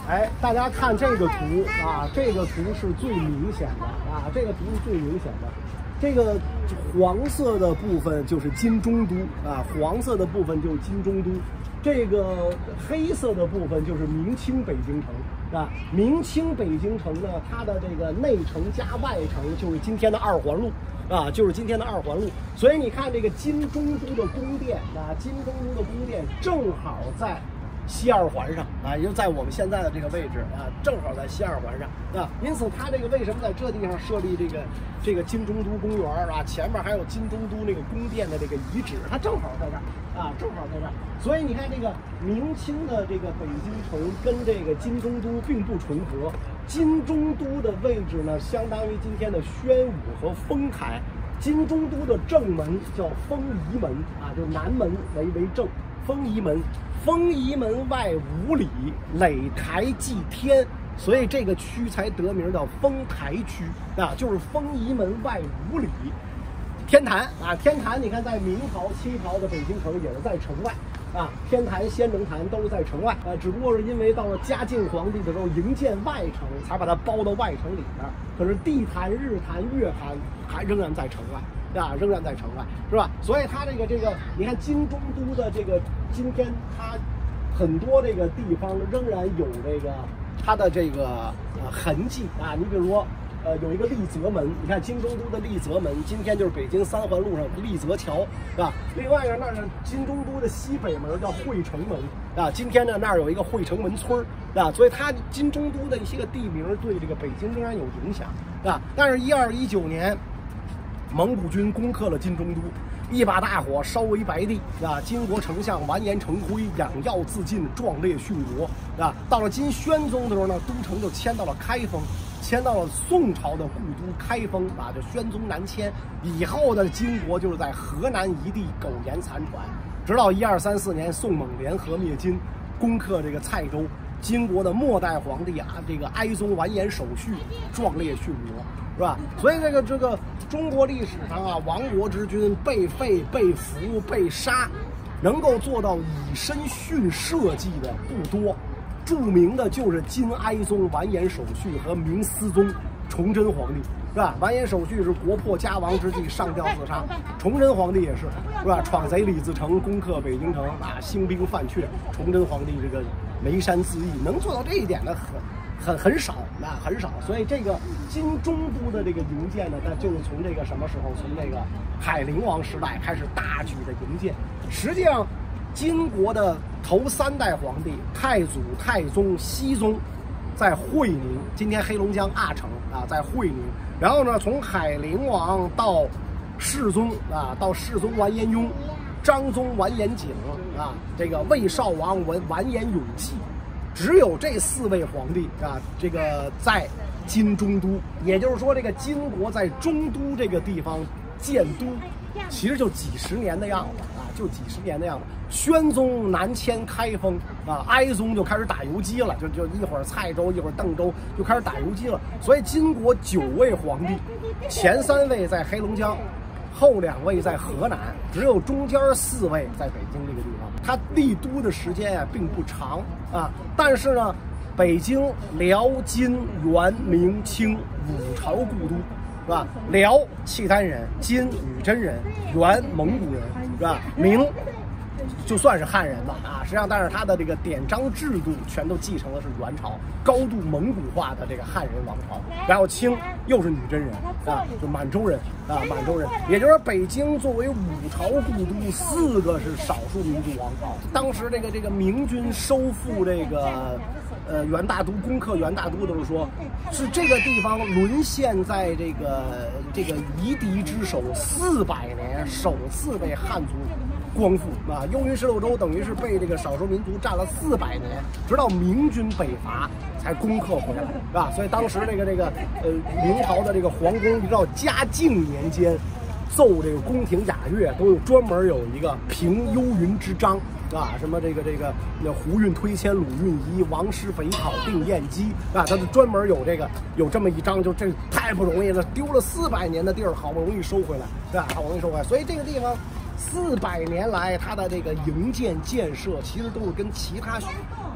哎，大家看这个图啊，这个图是最明显的啊，这个图是最明显的。这个黄色的部分就是金中都啊，黄色的部分就是金中都。这个黑色的部分就是明清北京城啊，明清北京城呢，它的这个内城加外城就是今天的二环路啊，就是今天的二环路。所以你看这个金中都的宫殿啊，金中都的宫殿正好在西二环上啊，也就在我们现在的这个位置啊，正好在西二环上啊。因此，它这个为什么在这地方设立这个金中都公园啊？前面还有金中都那个宫殿的这个遗址，它正好在这儿啊，正好在这儿。所以你看，这个明清的这个北京城跟这个金中都并不重合。金中都的位置呢，相当于今天的宣武和丰台。金中都的正门叫丰仪门啊，就南门为正，丰仪门。丰仪门外5里，垒台祭天，所以这个区才得名叫丰台区啊，就是丰仪门外5里。天坛啊，天坛你看在明朝、清朝的北京城也是在城外啊，天坛、仙农坛都是在城外啊，只不过是因为到了嘉靖皇帝的时候营建外城，才把它包到外城里边。可是地坛、日坛、月坛还仍然在城外。啊，仍然在城外，是吧？所以它这个，你看金中都的这个，今天它很多这个地方仍然有这个它的这个痕迹啊。你比如说，有一个丽泽门，你看金中都的丽泽门，今天就是北京3环路上丽泽桥，是吧？另外呢，那是金中都的西北门叫汇城门啊，今天呢那儿有一个汇城门村啊，所以它金中都的一些个地名对这个北京仍然有影响啊。但是1219年。蒙古军攻克了金中都，一把大火烧为白地啊！金国丞相完颜成辉养药自尽，壮烈殉国啊！到了金宣宗的时候呢，都城就迁到了开封，迁到了宋朝的故都开封啊！这宣宗南迁以后的金国就是在河南一地苟延残喘，直到1234年宋蒙联合灭金，攻克这个蔡州。金国的末代皇帝啊，这个哀宗完颜守绪壮烈殉国，是吧？所以这个中国历史上啊，亡国之君被废、被俘、被杀，能够做到以身殉社稷的不多。著名的就是金哀宗完颜守绪和明思宗崇祯皇帝，是吧？完颜守绪是国破家亡之际上吊自杀，崇祯皇帝也是，是吧？闯贼李自成攻克北京城啊，兴兵犯阙，崇祯皇帝这个眉山自缢，能做到这一点的很少啊，很少。所以这个金中都的这个营建呢，那就是从这个什么时候？从这个海陵王时代开始大举的营建。实际上，金国的头3代皇帝太祖、太宗、熹宗，在会宁，今天黑龙江阿城啊，在会宁。然后呢，从海陵王到世宗啊，到世宗完颜雍。张宗完颜景啊，这个魏少王完颜永济，只有这4位皇帝啊，这个在金中都，也就是说，这个金国在中都这个地方建都，其实就几十年的样子啊，就几十年的样子。宣宗南迁开封啊，哀宗就开始打游击了，就一会儿蔡州，一会儿邓州，就开始打游击了。所以金国9位皇帝，前3位在黑龙江。后2位在河南，只有中间4位在北京这个地方。他立都的时间啊并不长啊，但是呢，北京、辽、金、元、明、清5朝故都，是吧？辽契丹人，金女真人，元蒙古人，是吧？明就算是汉人吧啊，实际上但是他的这个典章制度全都继承的是元朝高度蒙古化的这个汉人王朝，然后清又是女真人啊，就满洲人啊，满洲人，也就是说北京作为5朝故都，4个是少数民族王朝。当时这个明军收复这个元大都，攻克元大都的时候说，是这个地方沦陷在这个夷狄之手400年，首次被汉族光复啊！幽云16州等于是被这个少数民族占了400年，直到明军北伐才攻克回来，是吧？所以当时明朝的这个皇宫，直到嘉靖年间，奏这个宫廷雅乐都有专门有一个评幽云之章啊，什么那胡运推迁鲁运仪，王师匪讨定燕姬啊，它是专门有这么一章，就这太不容易了，丢了400年的地儿，好不容易收回来，对吧？好不容易收回来，所以这个地方。400年来，它的这个营建建设其实都是跟其他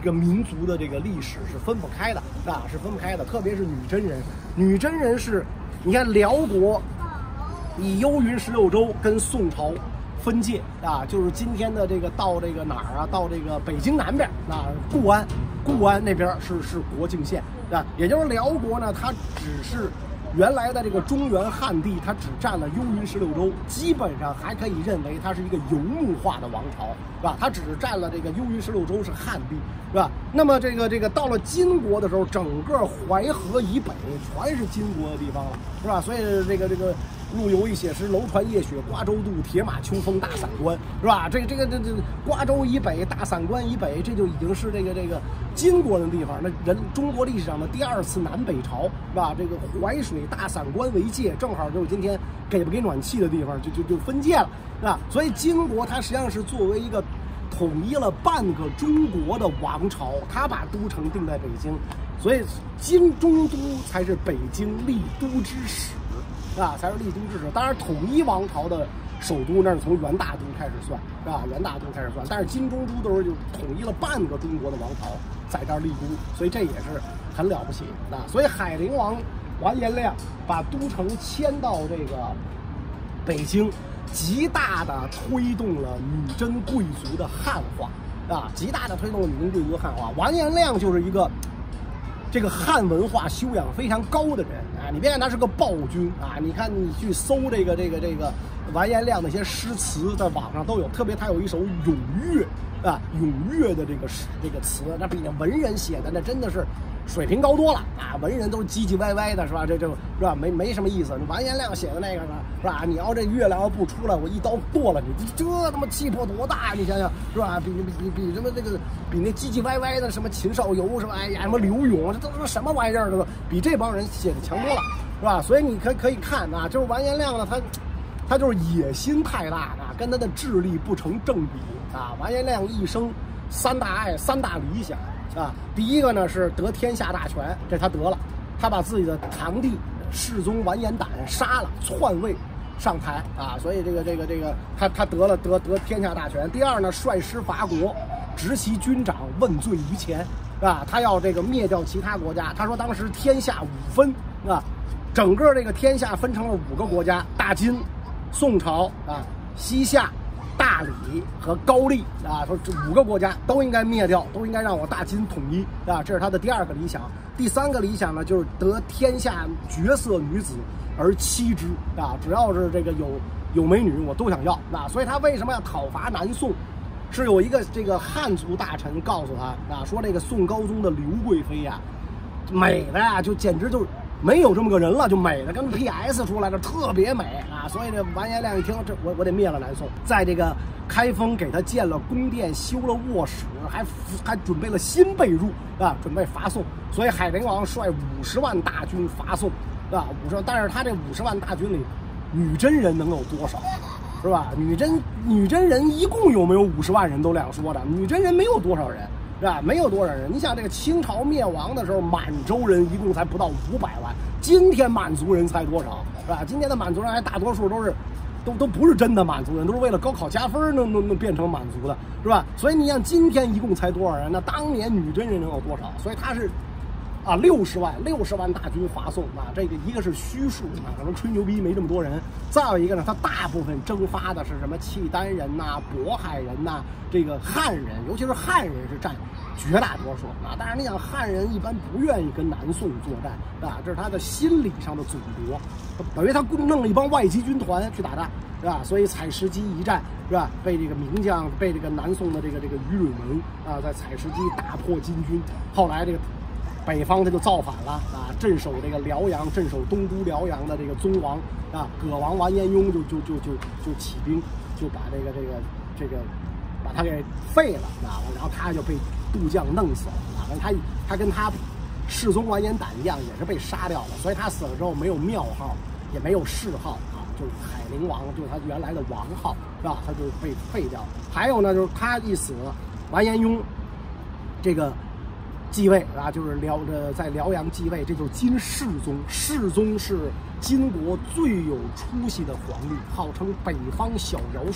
这个民族的这个历史是分不开的啊，是分不开的。特别是女真人，女真人是，你看辽国以幽云16州跟宋朝分界啊，就是今天的这个到这个哪儿啊？到这个北京南边啊，固安那边是国境线啊，也就是辽国呢，它只是原来的这个中原汉地，它只占了幽云16州，基本上还可以认为它是一个游牧化的王朝，是吧？它只占了这个幽云16州是汉地，是吧？那么这个到了金国的时候，整个淮河以北全是金国的地方了，是吧？所以这个陆游一写诗，楼船夜雪瓜洲渡，铁马秋风大散关，是吧？这瓜州以北，大散关以北，这就已经是这个金国的地方。那中国历史上的第2次南北朝，是吧？这个淮水大散关为界，正好就是今天给不给暖气的地方，就分界了，是吧？所以金国它实际上是作为一个统一了半个中国的王朝，它把都城定在北京，所以金中都才是北京立都之始。啊，才是立都之始。当然，统一王朝的首都那是从元大都开始算，是吧？元大都开始算，但是金中都都是就统一了半个中国的王朝，在这儿立都，所以这也是很了不起啊。所以海陵王完颜亮把都城迁到这个北京，极大的推动了女真贵族的汉化啊，极大的推动了女真贵族的汉化。完颜亮就是一个这个汉文化修养非常高的人啊！你别看他是个暴君啊，你看你去搜这个完颜亮那些诗词，在网上都有，特别他有一首《咏月》啊，《咏月》的这个词，那比那文人写的那真的是水平高多了啊！文人都是唧唧歪歪的，是吧？是吧？没什么意思。完颜亮写的那个呢，是吧？你要这月亮要不出来，我一刀剁了你，这他妈气魄多大！你想想，是吧？比什么比那唧唧歪歪的什么秦少游是吧？哎呀，什么刘永，这都是什么玩意儿？这比这帮人写的强多了，是吧？所以你可以看啊，就是完颜亮呢，他就是野心太大啊，跟他的智力不成正比啊。完颜亮一生3大爱3大理想啊，第一个呢是得天下大权，这他得了，他把自己的堂弟世宗完颜亶杀了，篡位上台啊，所以他得天下大权。第二呢，率师伐国，执其军长，问罪于前啊，他要这个灭掉其他国家。他说当时天下5分啊，整个这个天下分成了5个国家：大金、宋朝啊、西夏、大理和高丽啊，说这5个国家都应该灭掉，都应该让我大金统一啊，这是他的第2个理想。第3个理想呢，就是得天下绝色女子而妻之啊，只要是这个有美女，我都想要啊。所以他为什么要讨伐南宋？是有一个这个汉族大臣告诉他啊，说这个宋高宗的刘贵妃呀，美的呀，就简直就是没有这么个人了，就美的跟 PS 出来的特别美啊！所以这完颜亮一听，这我得灭了南宋，在这个开封给他建了宫殿，修了卧室，还准备了新被褥啊，准备伐宋。所以海陵王率50万大军伐宋啊，50万，但是他这50万大军里，女真人能有多少？是吧？女真人一共有没有50万人都两说的，女真人没有多少人。是吧？没有多少人。你想这个清朝灭亡的时候，满洲人一共才不到500万，今天满族人才多少？是吧？今天的满族人还大多数都不是真的满族人，都是为了高考加分能变成满族的，是吧？所以你想今天一共才多少人？那当年女真人能有多少？所以他是啊60万大军伐宋啊，这个一个是虚数啊，可能吹牛逼没这么多人。再有一个呢，他大部分征发的是什么契丹人呐、渤海人呐、这个汉人，尤其是汉人是占绝大多数啊。当然你想汉人一般不愿意跟南宋作战啊，这是他的心理上的祖国，等于他弄了一帮外籍军团去打仗，是吧？所以采石矶一战是吧，被这个名将被这个南宋的这个于允文啊，在采石矶大破金军，后来这个北方他就造反了啊，镇守这个辽阳，镇守东都辽阳的这个宗王啊，葛王完颜雍就起兵，就把这个把他给废了啊，然后他就被渡将弄死了啊，他跟他世宗完颜亶一样，也是被杀掉了，所以他死了之后没有庙号，也没有谥号啊，就是海陵王，就是他原来的王号是吧？他就被废掉了。还有呢，就是他一死，完颜雍这个继位啊，就是在辽阳继位，这就是金世宗。世宗是金国最有出息的皇帝，号称北方小尧舜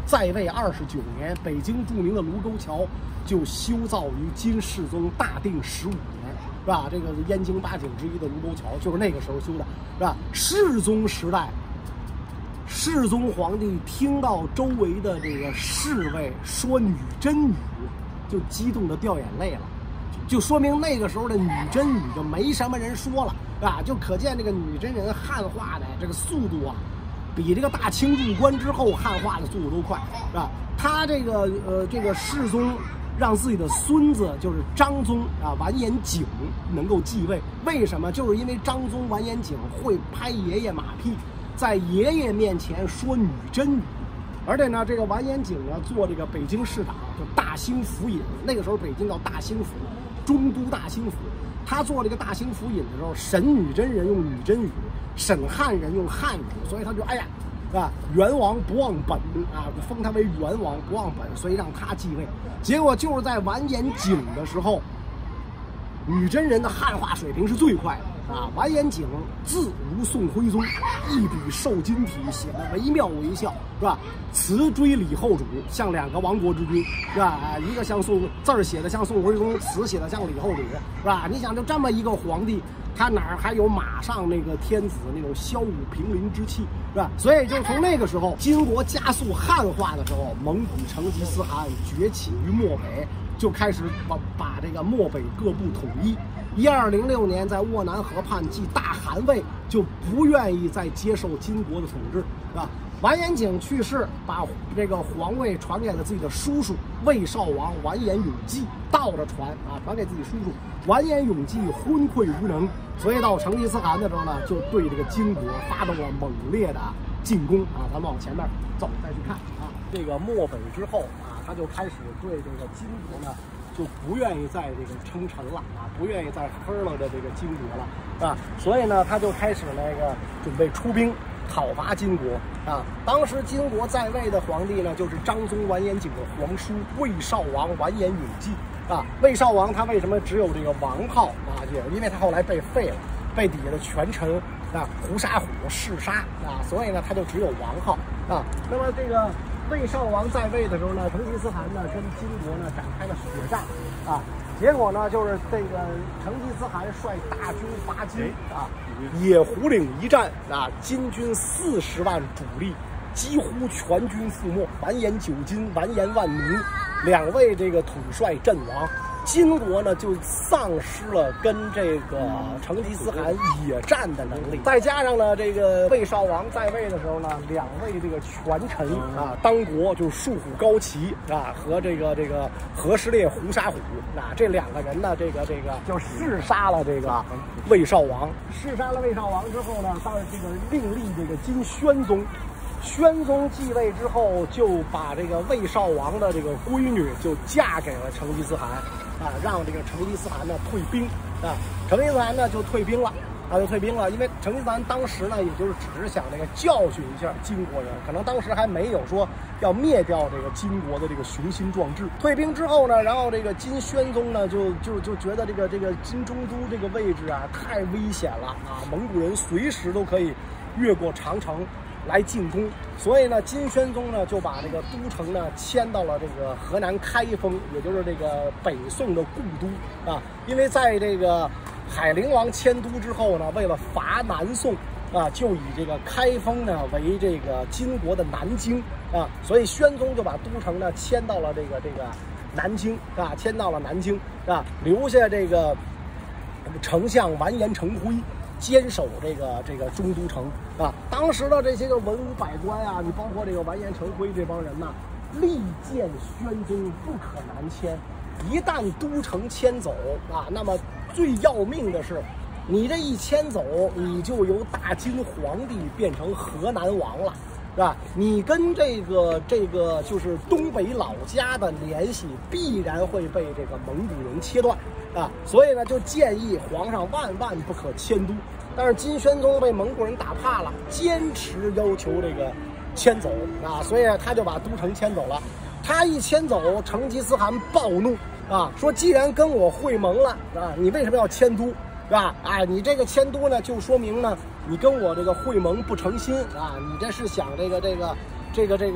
在位29年，北京著名的卢沟桥就修造于金世宗大定15年，是吧？这个燕京8景之一的卢沟桥就是那个时候修的，是吧？世宗时代，世宗皇帝听到周围的这个侍卫说女真语，就激动的掉眼泪了。就说明那个时候的女真语就没什么人说了，啊，就可见这个女真人汉化的这个速度啊，比这个大清入关之后汉化的速度都快，是吧？他这个世宗让自己的孙子就是张宗啊完颜景能够继位，为什么？就是因为张宗完颜景会拍爷爷马屁，在爷爷面前说女真语。而且呢，这个完颜景呢做这个北京市长，就大兴府尹。那个时候北京叫大兴府，中都大兴府。他做这个大兴府尹的时候，审女真人用女真语，审汉人用汉语，所以他就哎呀，啊，元王不忘本啊，封他为元王不忘本，所以让他继位。结果就是在完颜景的时候，女真人的汉化水平是最快的。啊，完颜景字如宋徽宗，一笔瘦金体，写的惟妙惟肖，是吧？词追李后主，像2个亡国之君，是吧？一个像字儿写的像宋徽宗，词写的像李后主，是吧？你想，就这么一个皇帝，他哪儿还有马上那个天子那种骁武平陵之气，是吧？所以就从那个时候，金国加速汉化的时候，蒙古成吉思汗崛起于漠北，就开始把这个漠北各部统一。1206年，在沃南河畔继大汗位，就不愿意再接受金国的统治，是吧？完颜景去世，把这个皇位传给了自己的叔叔魏少王完颜永济，倒着传啊，传给自己叔叔完颜永济昏聩无能，所以到成吉思汗的时候呢，就对这个金国发动了猛烈的进攻啊。咱们往前面走，再去看啊，这个漠北之后啊，他就开始对这个金国呢。就不愿意再这个称臣了啊，不愿意再分了的这个金国了啊，所以呢，他就开始那个准备出兵讨伐金国啊。当时金国在位的皇帝呢，就是张宗完颜景的皇叔魏少王完颜永济啊。魏少王他为什么只有这个王号啊？也因为他后来被废了，被底下的权臣啊胡沙虎弑杀啊，所以呢，他就只有王号啊。那么这个。魏少王在位的时候呢，成吉思汗呢跟金国呢展开了血战啊，结果呢就是这个成吉思汗率大军伐金啊，野狐岭一战啊，金军40万主力几乎全军覆没，完颜九斤、完颜万民2位这个统帅阵亡。金国呢就丧失了跟这个成吉思汗野战的能力，再加上呢这个魏少王在位的时候呢，2位这个权臣啊当国就是树虎高齐啊和这个和氏烈胡沙虎啊这2个人呢这个就弑杀了这个魏少王，弑杀了魏少王之后呢，到这个另立这个金宣宗。宣宗继位之后，就把这个魏少王的这个闺女就嫁给了成吉思汗，啊，让这个成吉思汗呢退兵，啊，成吉思汗呢就退兵了，就退兵了，因为成吉思汗当时呢，也就是只是想这个教训一下金国人，可能当时还没有说要灭掉这个金国的这个雄心壮志。退兵之后呢，然后这个金宣宗呢就觉得这个金中都这个位置啊太危险了啊，蒙古人随时都可以越过长城。来进攻，所以呢，金宣宗呢就把这个都城呢迁到了这个河南开封，也就是这个北宋的故都啊。因为在这个海陵王迁都之后呢，为了伐南宋啊，就以这个开封呢为这个金国的南京啊，所以宣宗就把都城呢迁到了这个南京啊，迁到了南京啊，留下这个丞相完颜成辉。坚守这个中都城啊，当时的这些个文武百官啊，你包括这个完颜成辉这帮人呐，力荐宣宗不可南迁。一旦都城迁走啊，那么最要命的是，你这一迁走，你就由大金皇帝变成河南王了，是吧？你跟这个就是东北老家的联系，必然会被这个蒙古人切断。啊，所以呢，就建议皇上万万不可迁都。但是金宣宗被蒙古人打怕了，坚持要求这个迁走啊，所以他就把都城迁走了。他一迁走，成吉思汗暴怒啊，说既然跟我会盟了啊，你为什么要迁都？是吧？啊，你这个迁都呢，就说明呢，你跟我这个会盟不诚心啊，你这是想这个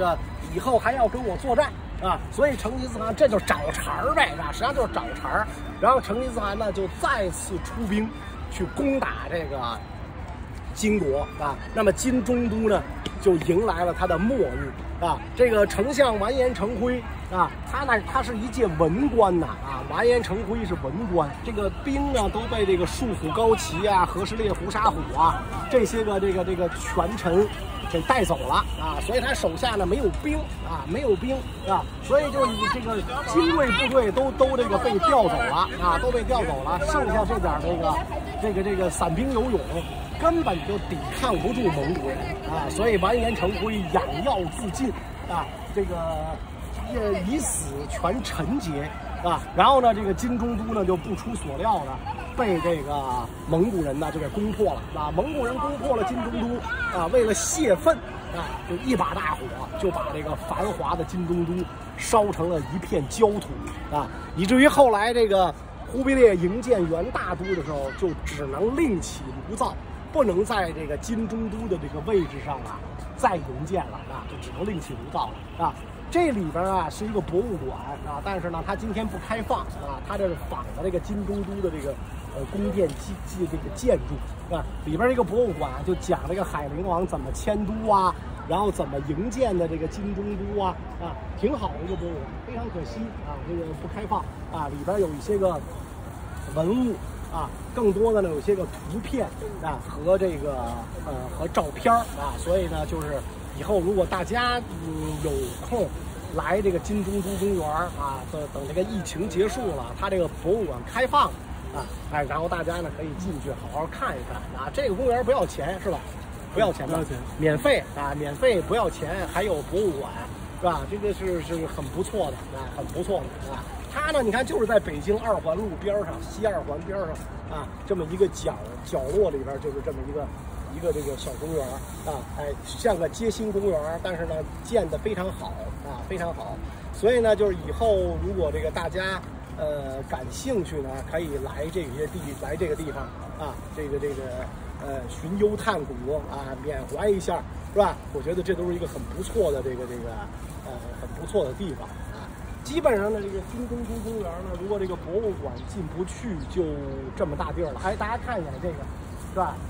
以后还要跟我作战啊。所以成吉思汗这就找茬儿呗，实际上就是找茬儿。然后成吉思汗呢就再次出兵去攻打这个金国啊。那么金中都呢就迎来了他的末日啊。这个丞相完颜成辉啊，他是一介文官呐啊，完颜成辉是文官。这个兵呢都被这个树虎高齐啊、和氏烈胡沙虎啊这些个这个权臣给带走了啊，所以他手下呢没有兵啊，没有兵啊，所以就以这个精锐部队都这个被调走了啊，都被调走了，剩下这点这个散兵游勇，根本就抵抗不住蒙古人啊，所以完颜成辉养药自尽啊，这个以死全陈节啊，然后呢，这个金中都呢就不出所料的被这个蒙古人呢就给攻破了啊！蒙古人攻破了金中都啊，为了泄愤啊，就一把大火就把这个繁华的金中都烧成了一片焦土啊，以至于后来这个忽必烈营建元大都的时候，就只能另起炉灶，不能在这个金中都的这个位置上啊再营建了啊，就只能另起炉灶了啊。这里边啊是一个博物馆啊，但是呢，它今天不开放啊。它这是仿的这个金中都的这个宫殿这个建筑啊。里边这个博物馆就讲这个海陵王怎么迁都啊，然后怎么营建的这个金中都啊挺好的一个博物馆。非常可惜啊，这个不开放啊。里边有一些个文物啊，更多的呢有些个图片啊和这个和照片啊，所以呢就是。以后如果大家有空来这个金中都公园啊，等这个疫情结束了，它这个博物馆开放啊，然后大家呢可以进去好好看一看啊。这个公园不要钱是吧？不要钱的，免费啊，免费不要钱，还有博物馆是吧？这个是很不错的啊，很不错的啊。它呢，你看就是在北京2环路边上，西2环边上啊，这么一个角落里边就是这么一个这个小公园啊，像个街心公园，但是呢建得非常好啊，非常好。所以呢，就是以后如果这个大家感兴趣呢，可以来这个地方啊，这个寻幽探古啊，缅怀一下是吧？我觉得这都是一个很不错的很不错的地方啊。基本上呢，这个金中都公园呢，如果这个博物馆进不去，就这么大地儿了。大家看一眼这个是吧？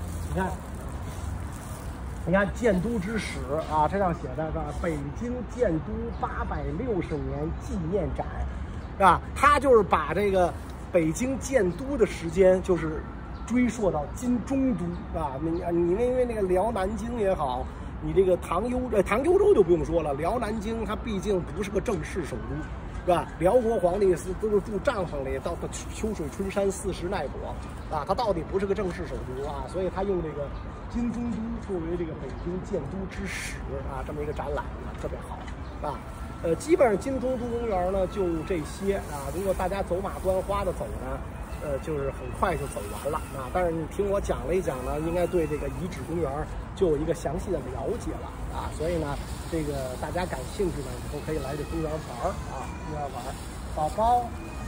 你看建都之始啊，这上写的是吧？北京建都860年纪念展，是吧？他就是把这个北京建都的时间就是追溯到金中都啊。你因为那个辽南京也好，你这个唐幽州就不用说了，辽南京它毕竟不是个正式首都。是吧？辽国皇帝都是住帐篷里，到秋水春山40奈果啊，他到底不是个正式首都啊，所以他用这个金中都作为这个北京建都之始啊，这么一个展览呢，特别好啊。基本上金中都公园呢就这些啊，如果大家走马观花的走呢。就是很快就走完了啊！但是你听我讲了一讲呢，应该对这个遗址公园就有一个详细的了解了啊！所以呢，这个大家感兴趣呢，以后可以来这公园玩啊！公园玩，宝宝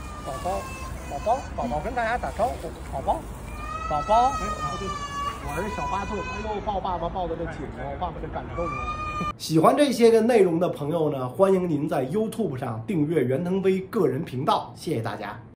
跟大家打招呼，宝宝，我是小巴顿，哎呦，抱爸爸抱的这紧哦，爸爸这感动哦。喜欢这些个内容的朋友呢，欢迎您在 YouTube 上订阅袁腾飞个人频道，谢谢大家。